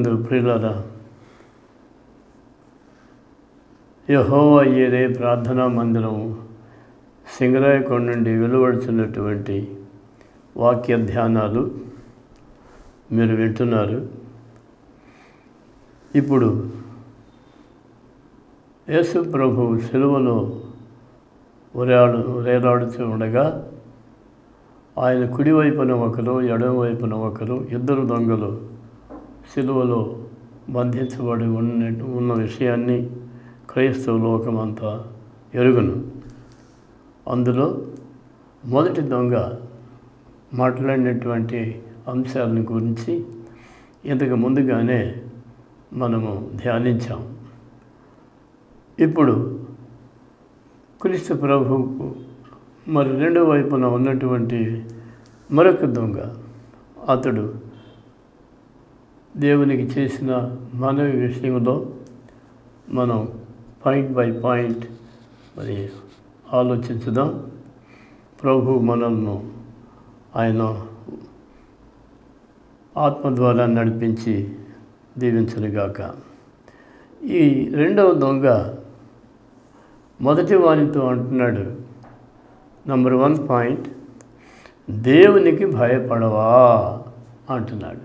ప్రభునందు ప్రియులారా, యెహోవా యిరే ప్రార్థనా మందిరం సింగరాయకొండ నుండి వెలువడుతున్నటువంటి వాక్య ధ్యానాలు మీరు వింటున్నారు. ఇప్పుడు యేసు ప్రభు సిలువలో వేలాడుతూ ఉండగా ఆయన కుడివైపున ఒకరు, ఎడమవైపున ఒకరు, ఇద్దరు దొంగలు సిలువలో బంధించబడి ఉన్న విషయాన్ని క్రైస్తవ లోకమంతా ఎరుగును. అందులో మొదటి దొంగ మాట్లాడినటువంటి అంశాలను గురించి ఇంతకు ముందుగానే మనము ధ్యానించాం. ఇప్పుడు క్రీస్తు ప్రభువుకు మరి రెండో వైపున ఉన్నటువంటి మరొక దొంగ, అతడు దేవునికి చేసిన మనవి విషయంలో మనం పాయింట్ బై పాయింట్ మరి ఆలోచించుదాం. ప్రభు మనల్ని ఆయన ఆత్మ ద్వారా నడిపించి దీవించునుగాక. ఈ రెండవ దొంగ మొదటి వానితో అంటున్నాడు, నంబర్ 1 పాయింట్, దేవునికి భయపడవా అంటున్నాడు.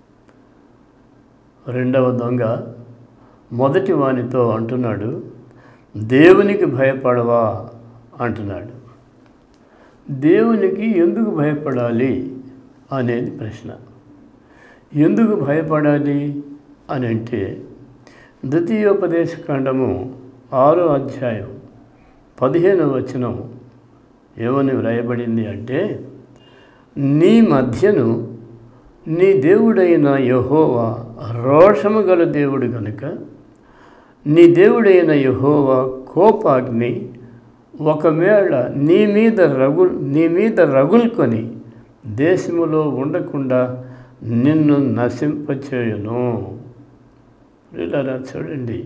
రెండవ దొంగ మొదటి వానితో అంటున్నాడు, దేవునికి భయపడవా అంటున్నాడు. దేవునికి ఎందుకు భయపడాలి అనేది ప్రశ్న. ఎందుకు భయపడాలి అని అంటే, ద్వితీయోపదేశకాండము 6వ అధ్యాయం 15వ వచనం ఏమని వ్రాయబడింది అంటే, నీ మధ్యను నీ దేవుడైన యెహోవా రోషము గల దేవుడు గనుక నీ దేవుడైన యెహోవా కోపాగ్ని ఒకవేళ నీ మీద రగులుకొని దేశములో ఉండకుండా నిన్ను నశింపచేయును. ఇలా చూడండి,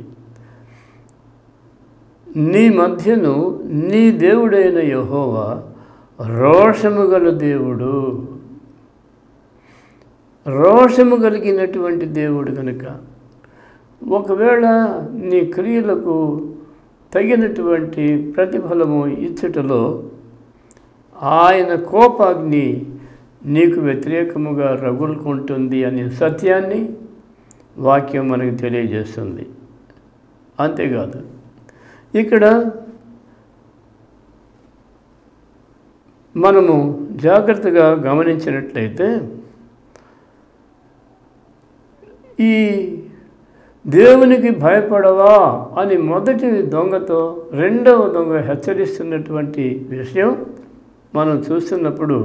నీ మధ్యను నీ దేవుడైన యెహోవా రోషము గల దేవుడు, రోషము కలిగినటువంటి దేవుడు కనుక ఒకవేళ నీ క్రియలకు తగినటువంటి ప్రతిఫలము ఇచ్చుటలో ఆయన కోపాగ్ని నీకు వ్యతిరేకముగా రగులుకుంటుంది అనే సత్యాన్ని వాక్యం మనకు తెలియజేస్తుంది. అంతేకాదు, ఇక్కడ మనము జాగ్రత్తగా గమనించినట్లయితే ఈ దేవునికి భయపడవా అని మొదటి దొంగతో రెండవ దొంగ హెచ్చరిస్తున్నటువంటి విషయం మనం చూస్తున్నప్పుడు,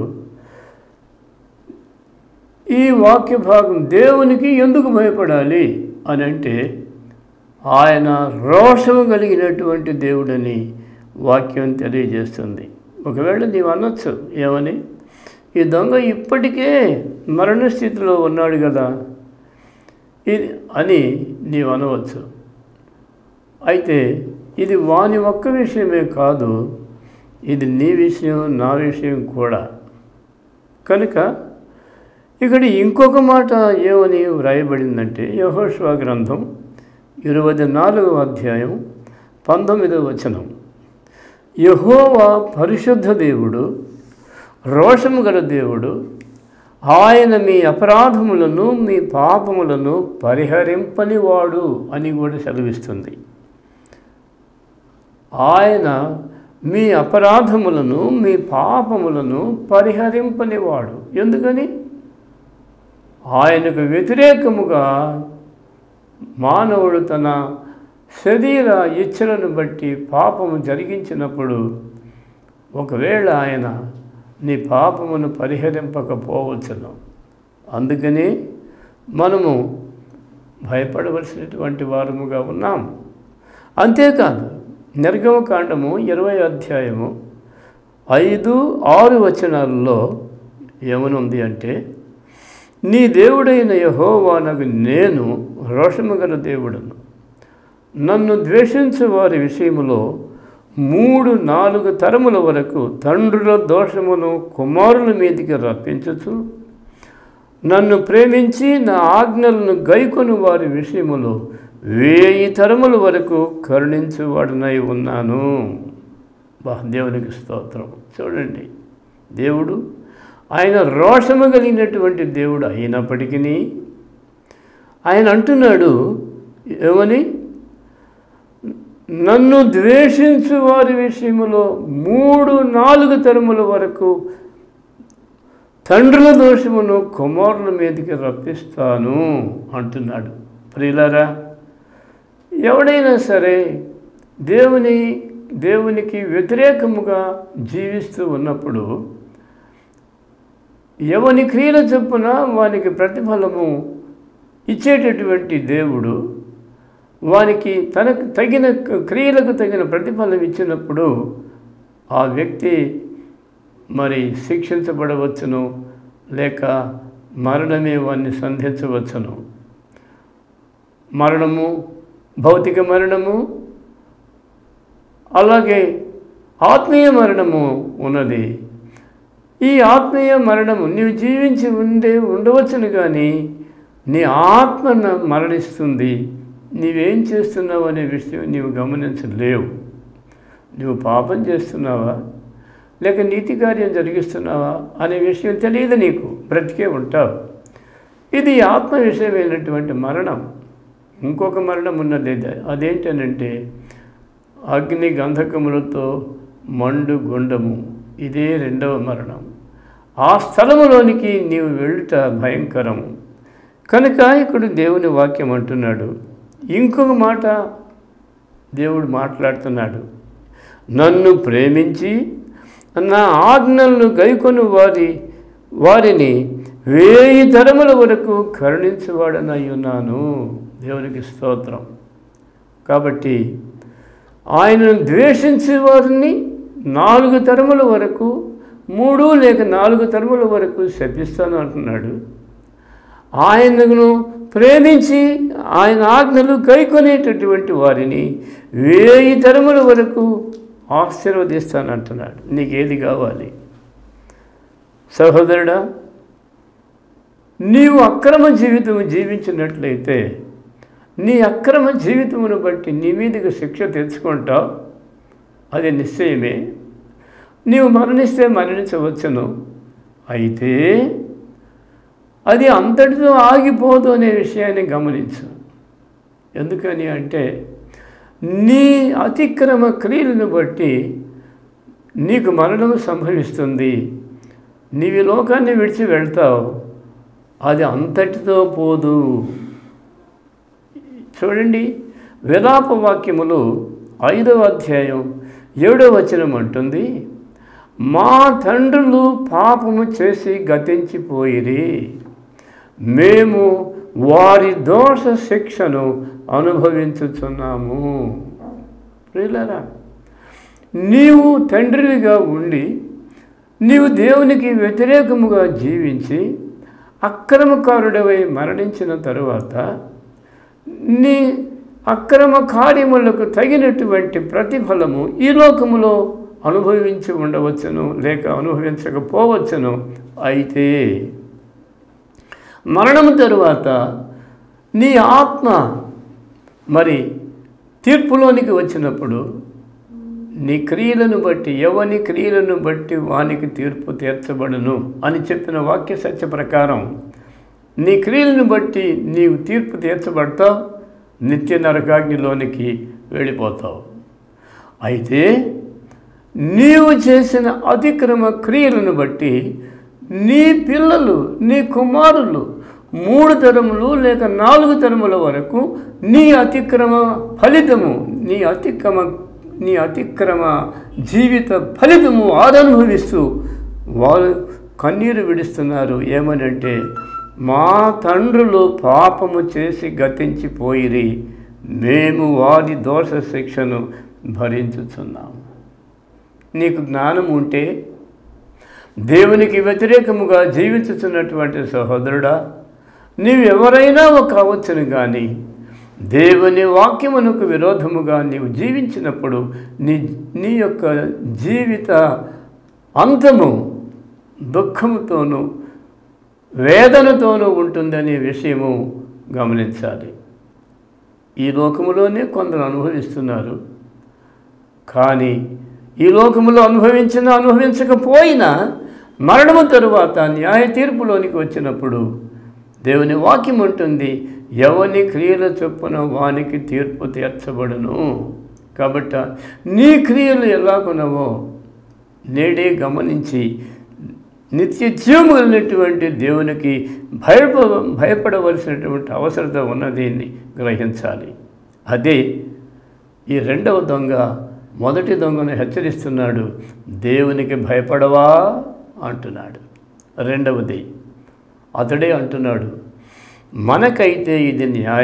ఈ వాక్య భాగం దేవునికి ఎందుకు భయపడాలి అని అంటే, ఆయన రోషము కలిగినటువంటి దేవుడని వాక్యం తెలియజేస్తుంది. ఒకవేళ నీవు అనొచ్చు, ఏమని, ఈ దొంగ ఇప్పటికే మరణ స్థితిలో ఉన్నాడు కదా ఇది అని నీవు అనవచ్చు. అయితే ఇది వాని ఒక్క విషయమే కాదు, ఇది నీ విషయం, నా విషయం కూడా. కనుక ఇక్కడ ఇంకొక మాట ఏమని వ్రాయబడిందంటే, యెహోషువ గ్రంథం 24వ అధ్యాయం 19వ వచనం, యెహోవా పరిశుద్ధ దేవుడు, రోషము గల దేవుడు, ఆయన మీ అపరాధములను మీ పాపములను పరిహరింపనివాడు అని కూడా సెలవిస్తుంది. ఆయన మీ అపరాధములను మీ పాపములను పరిహరింపనివాడు. ఎందుకని? ఆయనకు వ్యతిరేకముగా మానవుడు తన శరీర ఇచ్చలను బట్టి పాపము జరిగించినప్పుడు ఒకవేళ ఆయన నీ పాపమును పరిహరింపకపోవచ్చును. అందుకని మనము భయపడవలసినటువంటి వారముగా ఉన్నాం. అంతేకాదు, నిర్గమకాండము 20వ అధ్యాయము 5, 6 వచనాలలో ఏమనుంది అంటే, నీ దేవుడైన యెహోవానగు నేను రోషము గల దేవుడను, నన్ను ద్వేషించు వారి విషయములో 3-4 తరముల వరకు తండ్రుల దోషమును కుమారుల మీదికి రప్పించుచు నన్ను ప్రేమించి నా ఆజ్ఞలను గైకొని వారి విషయములో 1000 తరముల వరకు కరుణించువాడనై ఉన్నాను. దేవునికి స్తోత్రం. చూడండి, దేవుడు ఆయన రోషము కలిగినటువంటి దేవుడు అయినప్పటికీ ఆయన అంటున్నాడు ఏమని, నన్ను ద్వేషించు వారి విషయములో 3-4 తరముల వరకు తండ్రుల దోషమును కుమారుల మీదకి రప్పిస్తాను అంటున్నాడు. ప్రియులారా, ఎవడైనా సరే దేవునికి వ్యతిరేకముగా జీవిస్తూ ఉన్నప్పుడు ఎవని క్రియల చొప్పున వానికి ప్రతిఫలము ఇచ్చేటటువంటి దేవుడు వానికి తనకు తగిన క్రియలకు తగిన ప్రతిఫలం ఇచ్చినప్పుడు ఆ వ్యక్తి మరి శిక్షించబడవచ్చును, లేక మరణమే వారిని సంధించవచ్చును. మరణము, భౌతిక మరణము, అలాగే ఆత్మీయ మరణము ఉన్నది. ఈ ఆత్మీయ మరణము నీవు జీవించి ఉండవచ్చును, కానీ నీ ఆత్మ మరణిస్తుంది. నీవేం చేస్తున్నావు అనే విషయం నీవు గమనించలేవు. నువ్వు పాపం చేస్తున్నావా లేక నీతి కార్యం జరిగిస్తున్నావా అనే విషయం తెలియదు, నీకు బ్రతికే ఉంటావు. ఇది ఆత్మ విషయమైనటువంటి మరణం. ఇంకొక మరణం ఉన్నది, అదేంటనంటే అగ్ని గంధకములతో మండు గుండము. ఇదే 2వ మరణం. ఆ స్థలములోనికి నీవు వెళ్ళుట భయంకరము. కనుక ఇక్కడ దేవుని వాక్యం అంటున్నాడు. ఇంకొక మాట దేవుడు మాట్లాడుతున్నాడు, నన్ను ప్రేమించి నా ఆజ్ఞలను గైకొని వారిని 1000 తరముల వరకు కరుణించువాడనై ఉన్నాను. దేవునికి స్తోత్రం. కాబట్టి ఆయనను ద్వేషించే వారిని 4 తరముల వరకు, 3 లేక 4 తరముల వరకు శపిస్తాను అంటున్నాడు. ఆయనను ప్రేమించి ఆయన ఆజ్ఞలు గైకొనేటటువంటి వారిని 1000 తరముల వరకు ఆశీర్వదిస్తానంటున్నాడు. నీకేది కావాలి సహోదరుడా? నీవు అక్రమ జీవితం జీవించినట్లయితే నీ అక్రమ జీవితమును బట్టి నీ మీదకి శిక్ష తెచ్చుకుంటావు, అది నిశ్చయమే. నీవు మరణిస్తే మరణించవచ్చును, అయితే అది అంతటితో ఆగిపోదు అనే విషయాన్ని గమనించు. ఎందుకని అంటే నీ అతిక్రమ క్రియలను బట్టి నీకు మరణం సంభవిస్తుంది. నీవి లోకాన్ని విడిచి వెళ్తావు, అది అంతటితో పోదు. చూడండి, విలాప వాక్యములు 5వ అధ్యాయం 7వ వచనం అంటుంది, మా తండ్రులు పాపము చేసి గతించిపోయిరి, మేము వారి దోష శిక్షను అనుభవించుచున్నాము. ప్రియులారా, నీవు తండ్రిగా ఉండి నీవు దేవునికి వ్యతిరేకముగా జీవించి అక్రమకారుడవై మరణించిన తరువాత నీ అక్రమ కార్యములకు తగినటువంటి ప్రతిఫలము ఈ లోకములో అనుభవించి ఉండవచ్చును, లేక అనుభవించకపోవచ్చును. అయితే మరణం తరువాత నీ ఆత్మ మరి తీర్పులోనికి వచ్చినప్పుడు నీ క్రియలను బట్టి, ఎవని క్రియలను బట్టి వానికి తీర్పు తీర్చబడును అని చెప్పిన వాక్య సత్య ప్రకారం నీ క్రియలను బట్టి నీవు తీర్పు తీర్చబడతావు, నిత్య నరకాగ్నిలోనికి వెళ్ళిపోతావు. అయితే నీవు చేసిన అతిక్రమ క్రియలను బట్టి నీ పిల్లలు, నీ కుమారులు 3 తరములు లేక 4 తరముల వరకు నీ అతిక్రమ ఫలితము, నీ అతిక్రమ జీవిత ఫలితము అనుభవిస్తూ వారు కన్నీరు విడుస్తున్నారు. ఏమనంటే, మా తండ్రులు పాపము చేసి గతించిపోయిరి, మేము వారి దోష శిక్షను భరించుచున్నాము. నీకు జ్ఞానం ఉంటే దేవునికి వ్యతిరేకముగా జీవించుతున్నటువంటి సహోదరుడా, నీవెవరైనా కావచ్చును, కానీ దేవుని వాక్యమునకు విరోధముగా నీవు జీవించినప్పుడు నీ యొక్క జీవిత అంతము దుఃఖముతోనూ వేదనతోనూ ఉంటుందనే విషయము గమనించాలి. ఈ లోకములోనే కొందరు అనుభవిస్తున్నారు. కానీ ఈ లోకములో అనుభవించకపోయినా మరణము తరువాత న్యాయ తీర్పులోనికి వచ్చినప్పుడు దేవుని వాక్యం ఉంటుంది, ఎవని క్రియల చొప్పున వానికి తీర్పు తీర్చబడును. కాబట్టి నీ క్రియలు ఎలాగునవో నేడే గమనించి నిత్య జీవము కలిగినటువంటి దేవునికి భయపడవలసినటువంటి అవసరత ఉన్నది గ్రహించాలి. అదే ఈ రెండవ దొంగ మొదటి దొంగను హెచ్చరిస్తున్నాడు, దేవునికి భయపడవా అంటున్నాడు. రెండవది అతడే అంటున్నాడు, మనకైతే ఇది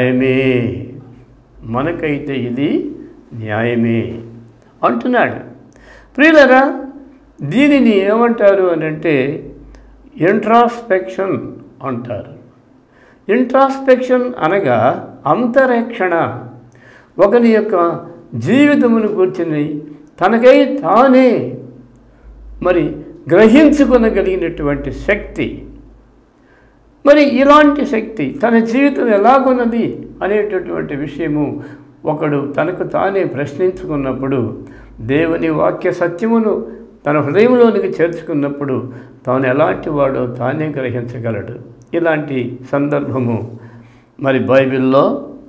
న్యాయమే అంటున్నాడు. ప్రియులారా, దీనిని ఏమంటారు అని అంటే ఇంట్రాస్పెక్షన్ అంటారు. ఇంట్రాస్పెక్షన్ అనగా అంతరేక్షణ, ఒకని యొక్క జీవితమును కూర్చుని తనకై తానే మరి గ్రహించుకొనగలిగినటువంటి శక్తి. మరి ఇలాంటి శక్తి తన జీవితం ఎలాగున్నది అనేటటువంటి విషయము ఒకడు తనకు తానే ప్రశ్నించుకున్నప్పుడు, దేవుని వాక్య సత్యమును తన హృదయంలోనికి చేర్చుకున్నప్పుడు తాను ఎలాంటి వాడో తానే గ్రహించగలడు. ఇలాంటి సందర్భము మరి బైబిల్లో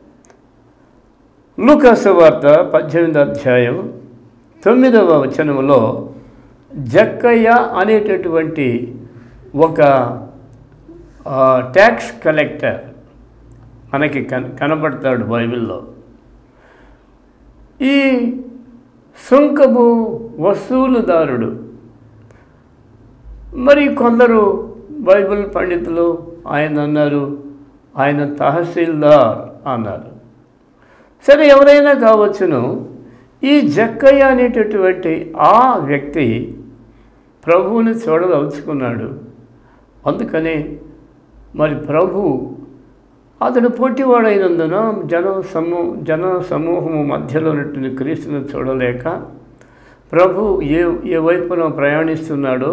లూకా సువార్త 18వ అధ్యాయం 9వ వచనములో జక్కయ్య అనేటటువంటి ఒక ట్యాక్స్ కలెక్టర్ మనకి కనబడతాడు బైబిల్లో. ఈ సుంకపు వసూలుదారుడు. మరి కొందరు బైబిల్ పండితులు ఆయన అన్నారు, ఆయన తహసీల్దార్ అన్నారు. సరే, ఎవరైనా కావచ్చును. ఈ జక్కయ్య అనేటటువంటి ఆ వ్యక్తి ప్రభువుని చూడదలుచుకున్నాడు. అందుకని మరి ప్రభు అతడు పొట్టివాడైనందున జన సమూహము మధ్యలో ఉన్నటువంటి క్రీస్తును చూడలేక ప్రభు ఏ వైపున ప్రయాణిస్తున్నాడో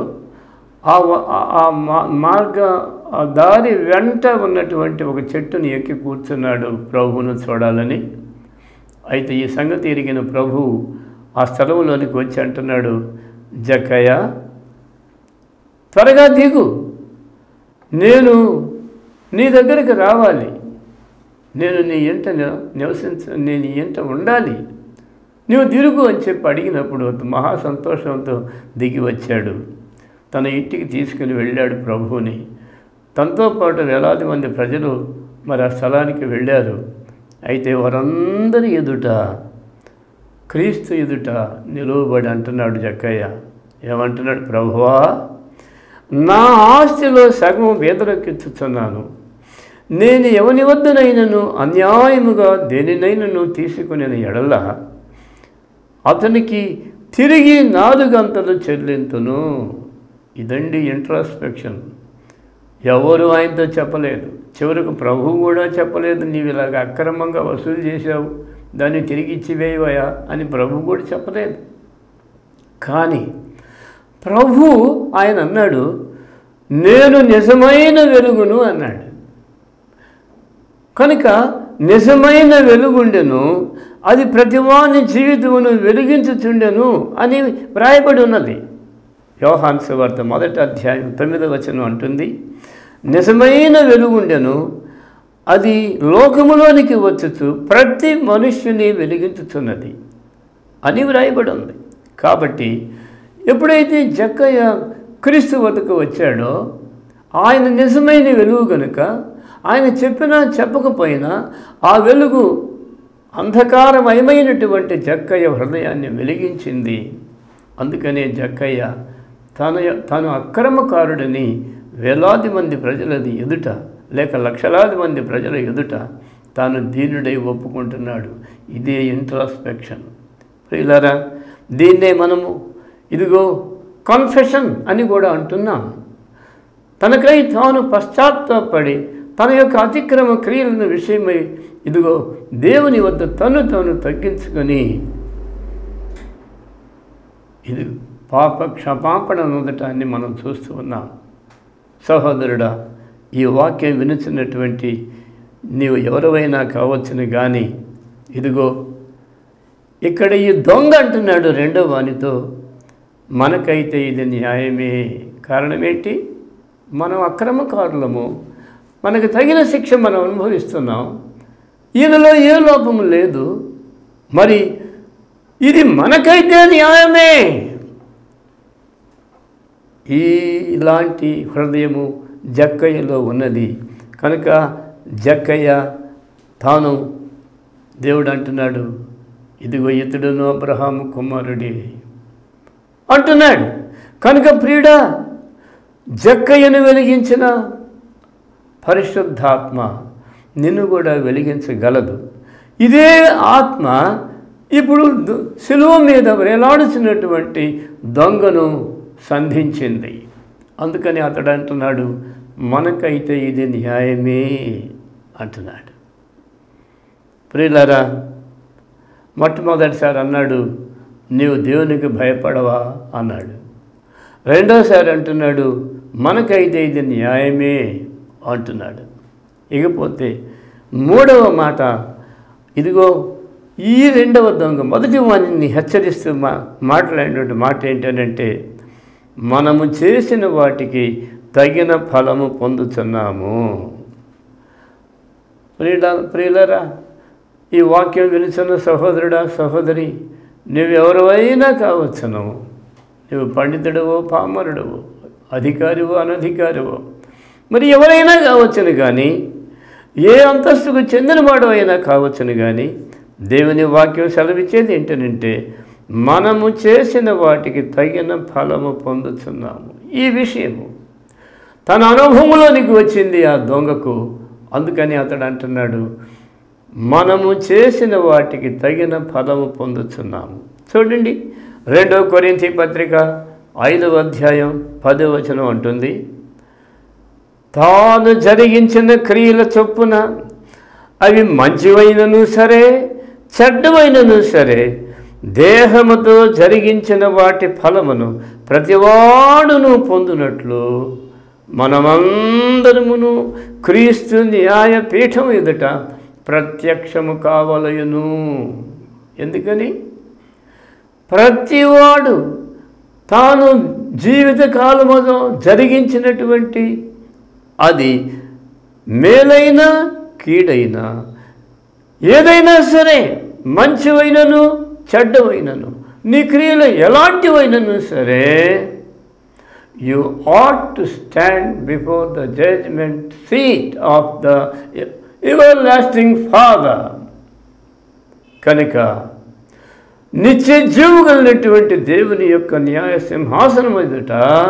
ఆ దారి వెంట ఉన్నటువంటి ఒక చెట్టుని ఎక్కి కూర్చున్నాడు ప్రభువును చూడాలని. అయితే ఈ సంగతి ఎరిగిన ప్రభు ఆ స్థలంలోనికి వచ్చి అంటున్నాడు, జక్కయ్య త్వరగా దిగు, నేను నీ దగ్గరికి రావాలి, నేను నీ ఇంట ఉండాలి, నువ్వు తిరుగు అని చెప్పి అడిగినప్పుడు మహా సంతోషంతో దిగి వచ్చాడు. తన ఇంటికి తీసుకుని వెళ్ళాడు ప్రభువుని. తనతో పాటు వేలాది మంది ప్రజలు మరి ఆ స్థలానికి వెళ్ళారు. అయితే వారందరి ఎదుట క్రీస్తు ఎదుట నిలువబడి అంటున్నాడు జక్కయ్య. ఏమంటున్నాడు? ప్రభువా, నా ఆస్తిలో సగం బీదలకిచ్చుచున్నాను. నేను ఎవని వద్దనైనను అన్యాయముగా దేనినైనను తీసుకునే ఎడల అతనికి తిరిగి 4 గంటలు చెల్లింతును. ఇదండి ఇంట్రాస్పెక్షన్. ఎవరు ఆయనతో చెప్పలేదు. చివరకు ప్రభువు కూడా చెప్పలేదు, నీవు ఇలాగ అక్రమంగా వసూలు చేశావు, దాన్ని తిరిగి ఇచ్చివేయవయా అని ప్రభు కూడా చెప్పలేదు. కానీ ప్రభు ఆయన అన్నాడు, నేను నిజమైన వెలుగును అన్నాడు. కనుక నిజమైన వెలుగుండెను, అది ప్రతివాని జీవితమును వెలిగించుచుండెను అని వ్రాయబడి ఉన్నది. యోహాను సువార్త 1వ అధ్యాయం 9వ వచనం అంటుంది, నిజమైన వెలుగుండెను, అది లోకములోనికి వచ్చుచు ప్రతి మనుష్యుని వెలిగించుచున్నది అని వ్రాయబడి ఉంది. కాబట్టి ఎప్పుడైతే జక్కయ్య క్రీస్తు వద్దకు వచ్చాడో ఆయన నిజమైన వెలుగు కనుక ఆయన చెప్పినా చెప్పకపోయినా ఆ వెలుగు అంధకారమయమైనటువంటి జక్కయ్య హృదయాన్ని వెలిగించింది. అందుకనే జక్కయ్య తను అక్రమకారుడని వేలాది మంది ప్రజల ఎదుట లేక లక్షలాది మంది ప్రజల ఎదుట తాను దీనుడై ఒప్పుకుంటున్నాడు. ఇదే ఇంట్రాస్పెక్షన్. ప్రియులారా, దీన్నే మనము ఇదిగో కన్ఫెషన్ అని కూడా అంటున్నాం. తనకై తాను పశ్చాత్తాపడి తన యొక్క అతిక్రమ క్రియలను విషయమై ఇదిగో దేవుని వద్ద తాను తగ్గించుకొని ఇది పాప క్షమాపణ నొందటాన్ని మనం చూస్తూ ఉన్నాం. సహోదరుడా, ఈ వాక్యం వినుచున్నటువంటి నీవు ఎవరైనా కావచ్చును కానీ ఇదిగో ఇక్కడ ఈ దొంగ అంటున్నాడు రెండో వానితో, మనకైతే ఇది న్యాయమే. కారణం ఏంటి? మనం అక్రమకారులము, మనకు తగిన శిక్ష మనం అనుభవిస్తున్నాం, ఈయనలో ఏ లోపము లేదు, మరి ఇది మనకైతే న్యాయమే. ఇలాంటి హృదయము జక్కయ్యలో ఉన్నది కనుక జక్కయ్య తాను దేవుడు అంటున్నాడు, ఇదిగో ఇతడును అబ్రహాము కుమారుడే అంటున్నాడు. కనుక ప్రియుడా, జక్కయ్యను వెలిగించిన పరిశుద్ధాత్మ నిన్ను కూడా వెలిగించగలదు. ఇదే ఆత్మ ఇప్పుడు శిలువ మీద వేలాడుతున్నటువంటి దొంగను సంధించింది. అందుకని అతడు అంటున్నాడు, మనకైతే ఇది న్యాయమే అంటున్నాడు. ప్రియులారా, మొట్టమొదటిసారి అన్నాడు, నీవు దేవునికి భయపడవా అన్నాడు. రెండోసారి అంటున్నాడు, మనకైతే ఇది న్యాయమే అంటున్నాడు. ఇకపోతే మూడవ మాట, ఇదిగో ఈ రెండవ దొంగ మొదటి వాణిని హెచ్చరిస్తూ మాట్లాడినటువంటి మాట ఏంటంటే, మనము చేసిన వాటికి తగిన ఫలము పొందుతున్నాము. ప్రియులరా, ఈ వాక్యం వినిచిన సహోదరుడా సహోదరి, నువ్వెవరైనా కావచ్చును, నువ్వు పండితుడవో పామరుడవో, అధికారివో అనధికారివో, మరి ఎవరైనా కావచ్చును కానీ, ఏ అంతస్తుకు చెందినవాడు అయినా కావచ్చును కానీ, దేవుని వాక్యం సెలవిచ్చేది ఏంటంటే, మనము చేసిన వాటికి తగిన ఫలము పొందుతున్నాము. ఈ విషయము తన అనుభవంలోనికి వచ్చింది ఆ దొంగకు. అందుకని అతడు అంటున్నాడు, మనము చేసిన వాటికి తగిన ఫలము పొందుతున్నాము. చూడండి, 2 కొరింథీ పత్రిక 5వ అధ్యాయం 10వ వచనం అంటుంది, తాను జరిగించిన క్రియల చొప్పున అవి మంచివైనను సరే చెడ్డవైనను సరే దేహముతో జరిగించిన వాటి ఫలమును ప్రతివాడును పొందునట్లు మనమందరమును క్రీస్తు న్యాయపీఠం ఎదుట ప్రత్యక్షము కావలయును. ఎందుకని? ప్రతివాడు తాను జీవితకాలములో జరిగించినటువంటి అది మేలైనా కీడైనా ఏదైనా సరే, మంచివైనను చెడ్డవైనను, నీ క్రియలు ఎలాంటివైనను సరే, you ought to stand before the judgment seat of the everlasting Father. కనుక నిత్య జీవము కలిగినటువంటి దేవుని యొక్క న్యాయ సింహాసనం ఎదుట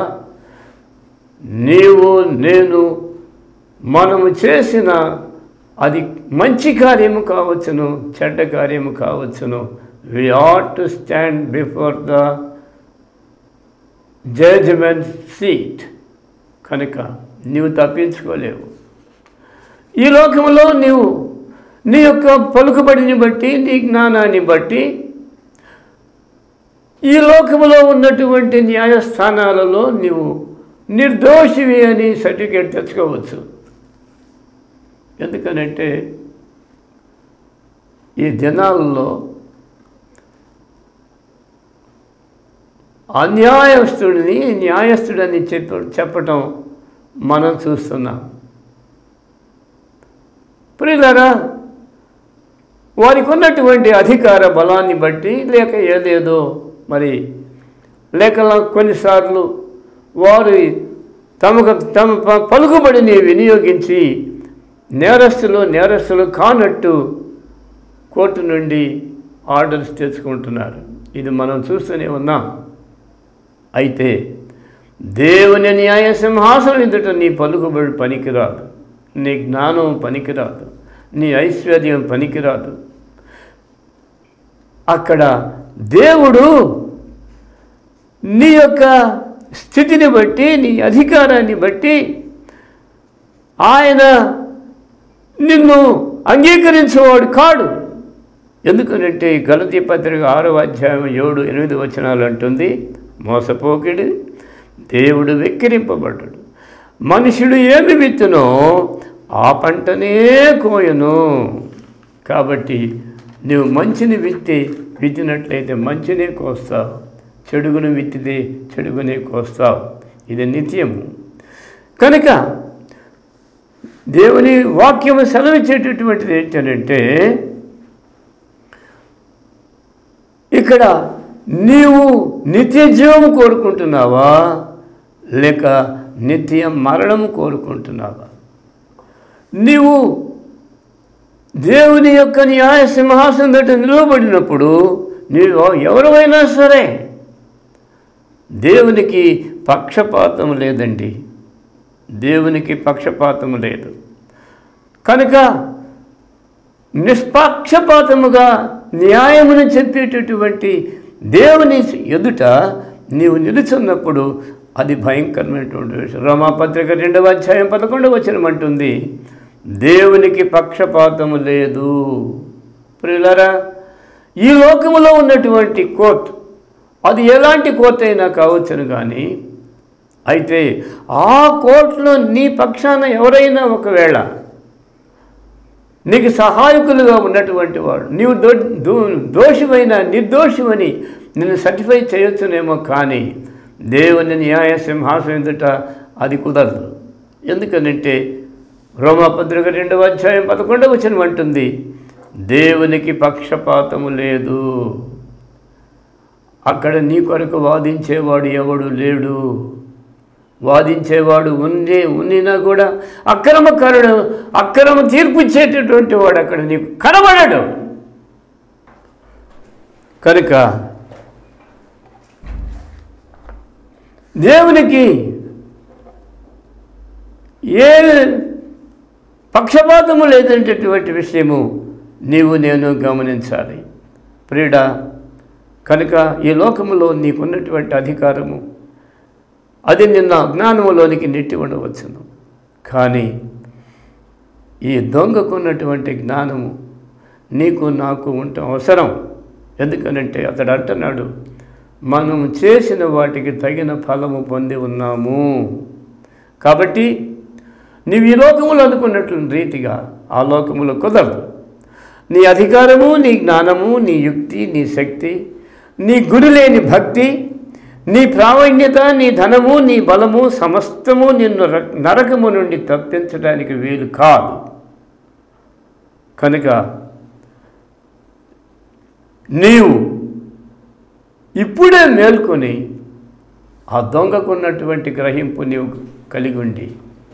నీవు నేను మనము చేసిన అది మంచి కార్యము కావచ్చును చెడ్డ కార్యము కావచ్చును, we ought to stand before the judgement seat. కనుక నీవు తప్పించుకోలేవు. ఈ లోకంలో నీవు నీ యొక్క పలుకుబడిని బట్టి, నీ జ్ఞానాన్ని బట్టి ఈ లోకంలో ఉన్నటువంటి న్యాయస్థానాలలో నీవు నిర్దోషివి అని సర్టిఫికేట్ తెచ్చుకోవచ్చు. ఎందుకనంటే ఈ దినాల్లో అన్యాయస్తుడిని న్యాయస్తుడని చెప్పటం మనం చూస్తున్నాం. ప్రియులారా, వారికి ఉన్నటువంటి అధికార బలాన్ని బట్టి లేక ఏదేదో మరి లేక కొన్నిసార్లు వారు తమ పలుకుబడిని వినియోగించి నేరస్తులు కానట్టు కోర్టు నుండి ఆర్డర్స్ తెచ్చుకుంటున్నారు. ఇది మనం చూస్తూనే ఉన్నాం. అయితే దేవుని న్యాయ సింహాసనం ఎదుట నీ పలుకుబడి పనికిరాదు, నీ జ్ఞానం పనికిరాదు, నీ ఐశ్వర్యం పనికిరాదు. అక్కడ దేవుడు నీ యొక్క స్థితిని బట్టి, నీ అధికారాన్ని బట్టి ఆయన నిన్ను అంగీకరించేవాడు కాడు. ఎందుకనంటే గలతీ పత్రిక 6వ అధ్యాయం 7-8 వచనాలు అంటుంది, మోసపోకిడి దేవుడు వెక్కిరింపబడ్డాడు, మనుషుడు ఏమి విత్తునో ఆ పంటనే కోయను. కాబట్టి నువ్వు మంచిని విత్తినట్లయితే మంచినే కోస్తావు, చెడుగును విత్తితే చెడుగునే కోస్తావు. ఇది నిత్యము. కనుక దేవుని వాక్యము సెలవిచ్చేటటువంటిది ఏంటంటే, ఇక్కడ నీవు నిత్య జీవం కోరుకుంటున్నావా లేక నిత్య మరణం కోరుకుంటున్నావా? నీవు దేవుని యొక్క న్యాయ సింహాసనం దగ్గర నిలవబడినప్పుడు నీవు ఎవరైనా సరే, దేవునికి పక్షపాతం లేదండి, దేవునికి పక్షపాతం లేదు. కనుక నిష్పక్షపాతముగా న్యాయమును చెప్పేటటువంటి దేవుని ఎదుట నీవు నిలుచున్నప్పుడు అది భయంకరమైనటువంటి విషయం. రోమాపత్రిక 2వ అధ్యాయం 11వ వచనం అంటుంది, దేవునికి పక్షపాతము లేదు. ప్రియులారా, ఈ లోకములో ఉన్నటువంటి కోర్టు అది ఎలాంటి కోర్టు అయినా కావచ్చును, కానీ అయితే ఆ కోర్టులో నీ పక్షాన ఎవరైనా ఒకవేళ నీకు సహాయకులుగా ఉన్నటువంటి వాడు, నీవు దోషమైన నిర్దోషమని నిన్ను సర్టిఫై చేయొచ్చునేమో, కానీ దేవుని న్యాయ సింహాసనం ఎదుట అది కుదరదు. ఎందుకనంటే రోమాపత్రిక 2వ అధ్యాయం 11వ వచనం అంటుంది, దేవునికి పక్షపాతము లేదు. అక్కడ నీ కొరకు వాదించేవాడు ఎవడు లేడు. వాదించేవాడు ఉన్నినా కూడా అక్రమ తీర్పు ఇచ్చేటటువంటి వాడు అక్కడ నీకు కనబడడు. కనుక దేవునికి ఏ పక్షపాతము లేదంటటువంటి విషయము నేను గమనించాలి ప్రియుడా. కనుక ఈ లోకములో నీకున్నటువంటి అధికారము అది నిన్న అజ్ఞానములోనికి నెట్టి ఉండవచ్చును, కానీ ఈ దొంగకున్నటువంటి జ్ఞానము నీకు నాకు ఉండటం అవసరం. ఎందుకనంటే అతడు అంటున్నాడు, మనం చేసిన వాటికి తగిన ఫలము పొంది ఉన్నాము. కాబట్టి నీవు ఈ లోకములు అనుకున్నట్లు రీతిగా ఆ లోకములో కుదరదు. నీ అధికారము, నీ జ్ఞానము, నీ యుక్తి, నీ శక్తి, నీ గురిలేని భక్తి, నీ ప్రావీణ్యత, నీ ధనము, నీ బలము సమస్తము నిన్ను నరకము నుండి తప్పించడానికి వీలు కాదు. కనుక నీవు ఇప్పుడే మేల్కొని ఆ దొంగకున్నటువంటి గ్రహింపు నీవు కలిగి ఉండి,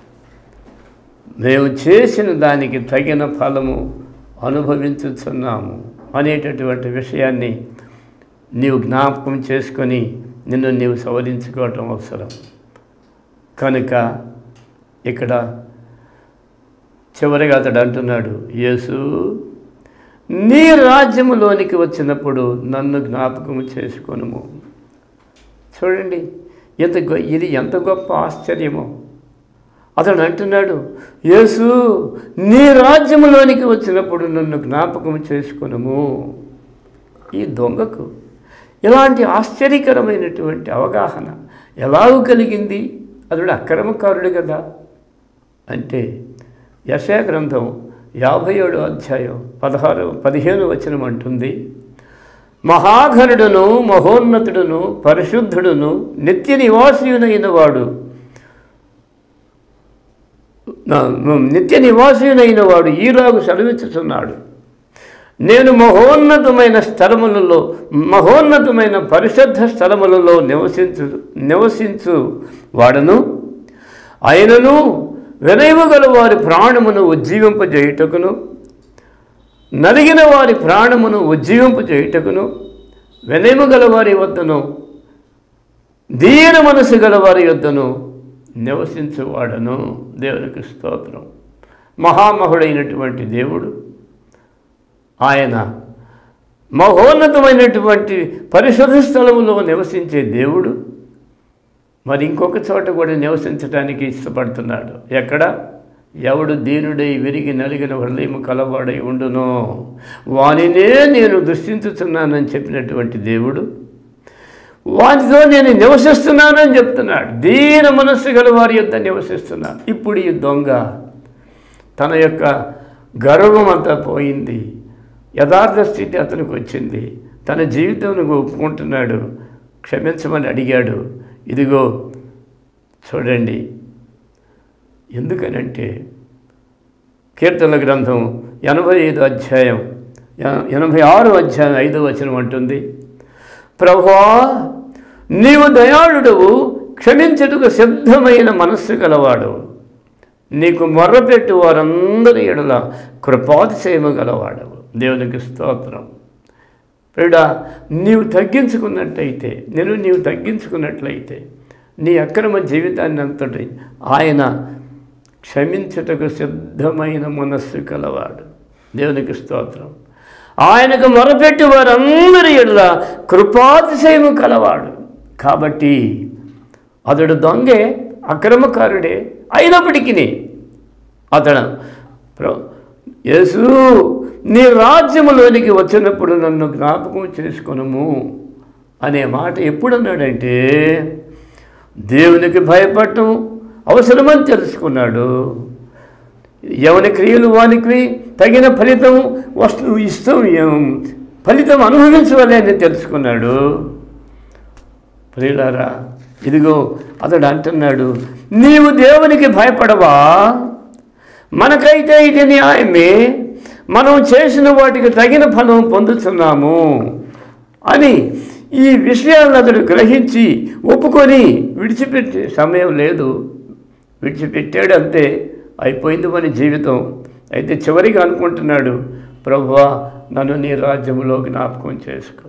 మేము చేసిన దానికి తగిన ఫలము అనుభవించుతున్నాము అనేటటువంటి విషయాన్ని నీవు జ్ఞాపకం చేసుకొని నిన్ను నీవు సవరించుకోవటం అవసరం. కనుక ఇక్కడ చివరిగా అతడు అంటున్నాడు, యేసు నీ రాజ్యములోనికి వచ్చినప్పుడు నన్ను జ్ఞాపకం చేసుకొనుము. చూడండి ఇది ఎంత గొప్ప ఆశ్చర్యమో. అతడు అంటున్నాడు, యేసు నీ రాజ్యములోనికి వచ్చినప్పుడు నన్ను జ్ఞాపకం చేసుకొనుము. ఈ దొంగకు ఇలాంటి ఆశ్చర్యకరమైనటువంటి అవగాహన ఎలాగూ కలిగింది? అతడు అక్రమకారుడు కదా. అంటే యెషయా గ్రంథం 57వ అధ్యాయం 15వ వచనం అంటుంది, మహాఘనుడును మహోన్నతుడును పరిశుద్ధుడును నిత్య నివాసియునైన వాడు ఈలాగు సెలవిచ్చుచున్నాడు, నేను మహోన్నతమైన పరిశుద్ధ స్థలములలో నివసించు వాడను, ఆయనను వినయము గల వారి ప్రాణమును ఉజ్జీవింపజేయుటకును, నలిగిన వారి ప్రాణమును ఉజ్జీవింపజేయుటకును, వినయము గల వారి వద్దను దీన మనసు గల వారి వద్దను నివసించువాడను. దేవునికి స్తోత్రం. మహామహుడైనటువంటి దేవుడు ఆయన, మహోన్నతమైనటువంటి పరిశుద్ధ స్థలములో నివసించే దేవుడు మరి ఇంకొక చోట కూడా నివసించడానికి ఇష్టపడుతున్నాడు. ఎక్కడ? ఎవడు దీనుడై విరిగి నలిగిన హృదయము కలవాడై ఉండునో వానినే నేను దృష్టించుతున్నానని చెప్పినటువంటి దేవుడు వారితో నేను నివసిస్తున్నానని చెప్తున్నాడు. దీన మనస్సు గల వారి యొద్ద నివసిస్తున్నాను. ఇప్పుడు ఈ దొంగ తన యొక్క గర్వం అంతా పోయింది, యథార్థ స్థితి అతనికి వచ్చింది, తన జీవితాన్ని ఒప్పుకుంటున్నాడు, క్షమించమని అడిగాడు. ఇదిగో చూడండి, ఎందుకనంటే కీర్తనల గ్రంథం 85 అధ్యాయం 86 అధ్యాయం 5వ వచనం అంటుంది, ప్రభువా నీవు దయాళుడవు, క్షమించుటకు సిద్ధమైన మనస్సు గలవాడు, నీకు మొర్రపెట్టు వారందరి ఎడల కృపాతిశయము గలవాడవు. దేవునికి స్తోత్రం. ప్రియుడా, నీవు తగ్గించుకున్నట్టయితే, నీవు తగ్గించుకున్నట్లయితే నీ అక్రమ జీవితాన్ని అంతటి ఆయన క్షమించుటకు సిద్ధమైన మనస్సు కలవాడు. దేవునికి స్తోత్రం. ఆయనకు మొరపెట్టి వారందరి ఎడల కృపాతిశయము కలవాడు. కాబట్టి అతడు దొంగే, అక్రమకారుడే అయినప్పటికీ అతడు యేసు నీ రాజ్యములోనికి వచ్చినప్పుడు నన్ను జ్ఞాపకం చేసుకొనుము అనే మాట ఎప్పుడన్నాడంటే దేవునికి భయపడటం అవసరమని తెలుసుకున్నాడు. ఎవరి క్రియలు వానికి తగిన ఫలితం ఫలితం అనుభవించవాలి అని తెలుసుకున్నాడు. ప్రియులారా, ఇదిగో అతడు అంటున్నాడు, నీవు దేవునికి భయపడవా? మనకైతే ఇది న్యాయమే, మనం చేసిన వాటికి తగిన ఫలం పొందుతున్నాము అని ఈ విషయాలను అతడు గ్రహించి ఒప్పుకొని విడిచిపెట్టే సమయం లేదు. విడిచిపెట్టాడు, అంతే, అయిపోయింది మన జీవితం. అయితే చివరిగా అనుకుంటున్నాడు, ప్రభువా నన్ను నీ రాజ్యంలో జ్ఞాపకం చేసుకో.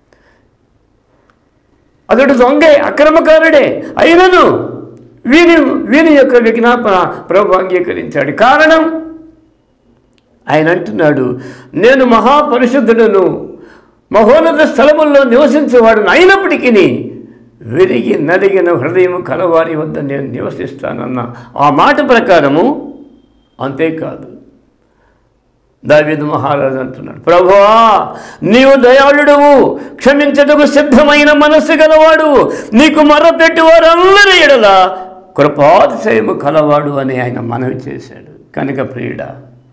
అతడు దొంగే, అక్రమకారుడే అయినను వీని యొక్క విజ్ఞాపన ప్రభు అంగీకరించాడు. కారణం ఆయన అంటున్నాడు, నేను మహాపరిశుద్ధుడను, మహోన్నత స్థలముల్లో నివసించేవాడును, అయినప్పటికీ విరిగి నలిగిన హృదయం కలవారి వద్ద నేను నివసిస్తానన్న ఆ మాట ప్రకారము. అంతేకాదు, దావీదు మహారాజు అంటున్నాడు, ప్రభువా నీవు దయాళుడువు, క్షమించుటకు సిద్ధమైన మనస్సు గలవాడు, నీకు మొర్రపెట్టు వారందరి ఎడల కృపాతిశయము కలవాడు అని ఆయన మనవి చేశాడు. కనుక ప్రియుడా,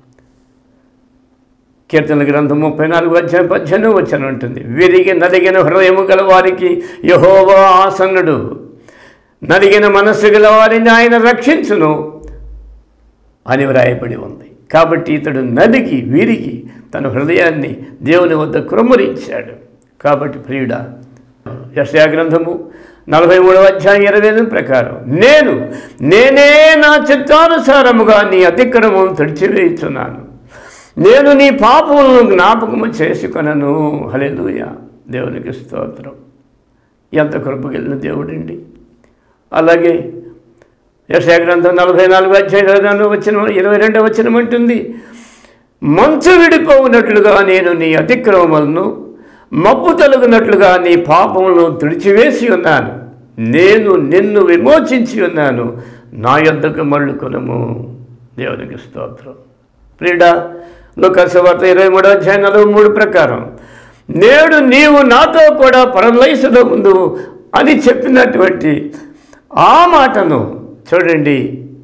కీర్తనల గ్రంథం 34 అధ్యాయం 18 వచనం ఉంటుంది, విరిగి నలిగిన హృదయము గల వారికి యెహోవా ఆసన్నుడు, నలిగిన మనస్సు గల వారిని ఆయన రక్షించును అని వ్రాయబడి ఉంది. కాబట్టి ఇతడు నలిగి విరిగి తన హృదయాన్ని దేవుని వద్ద కృమ్మరించాడు. కాబట్టి ప్రియుడా, యెషయా గ్రంథము 43వ అధ్యాయం 28 ప్రకారం నేనే నా చిత్తానుసారముగా నీ అతిక్రమం తుడిచివేయుచున్నాను, నేను నీ పాపములను జ్ఞాపకము చేసుకొనను. హల్లెలూయా, దేవునికి స్తోత్రం. ఎంత కృపగలిగిన దేవుడండి. అలాగే యెషయా గ్రంథం 44వ అధ్యాయం 22వ వచనం అంటుంది, మంచు విడిపోవునట్లుగా నేను నీ అతిక్రమములను, మబ్బు తొలగినట్లుగా నీ పాపములను తుడిచివేసి ఉన్నాను, నేను నిన్ను విమోచించి ఉన్నాను, నా యొద్దకు మళ్ళుకొనుము. దేవునికి స్తోత్రం. ప్రియుడా, లూకాసు సువార్త 23వ అధ్యాయం 43 ప్రకారం నేడు నీవు నాతో కూడా పరదేశంలో ఉండు అని చెప్పినటువంటి ఆ మాటను చూడండి.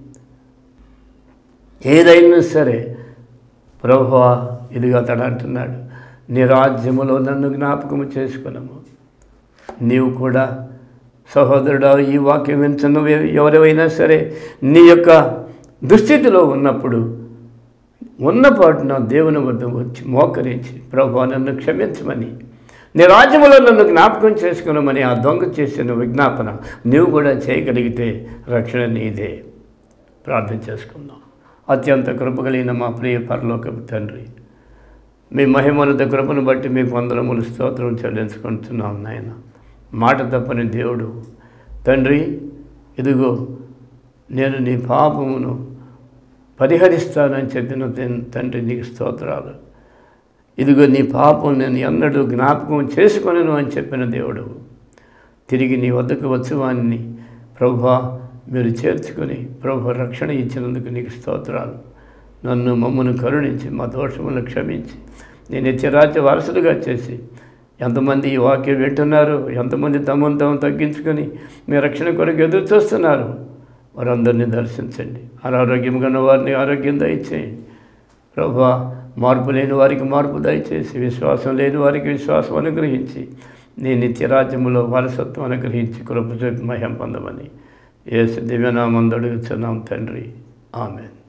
ఏదైనా సరే ప్రభువా, ఇదిగా అతడు అంటున్నాడు, నీ రాజ్యములో నన్ను జ్ఞాపకము చేసుకున్నాము. నీవు కూడా సహోదరుడా, ఈ వాక్యం వింటున్న ఎవరైనా సరే నీ యొక్క దుస్థితిలో ఉన్నప్పుడు ఉన్నపాటున దేవుని వద్ద వచ్చి మోకరించి, ప్రభువా నన్ను క్షమించమని, నీ రాజ్యములో నన్ను జ్ఞాపకం చేసుకున్నామని ఆ దొంగ చేసిన విజ్ఞాపన నీవు కూడా చేయగలిగితే రక్షణ నీదే. ప్రార్థన చేసుకుందాం. అత్యంత కృపగలిగిన మా ప్రియ పరలోకపు తండ్రి, మీ మహిమోన్నత కృపను బట్టి మీకు వందనములు స్తోత్రం చెల్లించుకుంటున్నాం నాయన. మాట తప్పని దేవుడు తండ్రి, ఇదిగో నేను నీ పాపమును పరిహరిస్తానని చెప్పిన తండ్రి నీకు స్తోత్రాలు. ఇదిగో నీ పాపం నేను ఎన్నడూ జ్ఞాపకం చేసుకొనను అని చెప్పిన దేవుడు, తిరిగి నీ వద్దకు వచ్చేవాన్ని ప్రభువా మీరు చేర్చుకొని ప్రభు రక్షణ ఇచ్చినందుకు నీకు స్తోత్రాలు. మమ్మను కరుణించి మా దోషములను క్షమించి నేను నిత్యరాజ్య వారసులుగా చేసి ఎంతమంది ఈ వాక్యం వింటున్నారు, ఎంతమంది తమను తాము తగ్గించుకొని మీ రక్షణ కొరకు ఎదురు చూస్తున్నారు, వారందరినీ దర్శించండి. అనారోగ్యంగా ఉన్న వారిని ఆరోగ్యం దయచేయండి ప్రభువా. మార్పు లేని వారికి మార్పు దయచేసి, విశ్వాసం లేని వారికి విశ్వాసం అనుగ్రహించి, నీ నిత్యరాజ్యములో వారసత్వం అనుగ్రహించి కృప చూపి మహిమ పొందమని యేసు దివ్యనామమున అడుగుచున్నాం తండ్రి. ఆమేన్.